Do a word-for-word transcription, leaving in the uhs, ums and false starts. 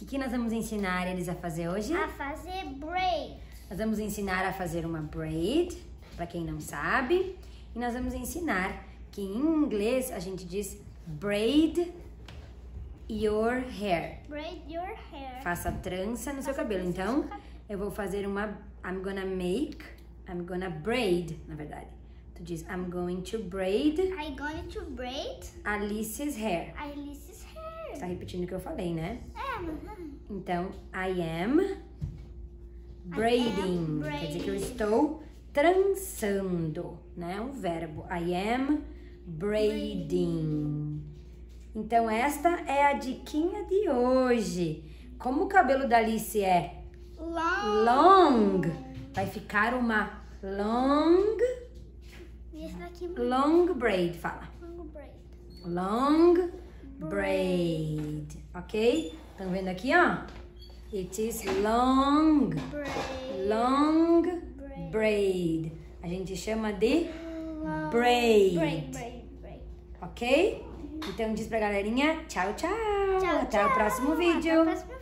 que nós vamos ensinar eles a fazer hoje? A fazer braid. Nós vamos ensinar a fazer uma braid, para quem não sabe. E nós vamos ensinar que em inglês a gente diz braid your hair. Braid your hair. Faça trança no seu cabelo. Então, eu vou fazer uma... I'm gonna make... I'm gonna braid, na verdade. Tu diz, I'm going to braid... I'm going to braid... Alice's hair. Alice's hair. Tá repetindo o que eu falei, né? É, mas... Então, I am braiding. braiding. Quer dizer que eu estou trançando, né? Um verbo. I am braiding. Então, esta é a diquinha de hoje. Como o cabelo da Alice é Long. long, vai ficar uma long, E esse daqui... long braid. Fala. Long braid. Long braid, ok? Estão vendo aqui, ó? It is long, Braid. long Braid. braid. A gente chama de Long. braid, Braid, braid, braid. ok? Então diz pra galerinha, tchau, tchau. Tchau, Até o tchau. próximo Até vídeo. o próximo